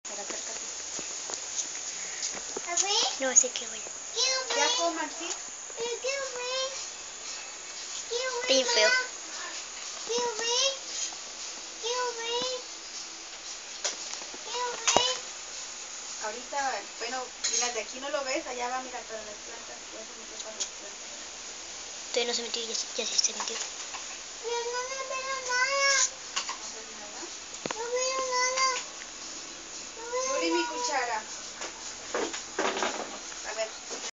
Para acércate. A ver. No sé qué voy a. Ya coman, ¿sí? Está bien feo. Ahorita, bueno, mira, de aquí no lo ves, allá va, mira, para las plantas, ya se metió para las plantas. Todavía no se metió, ya sí se metió. Pero no me veo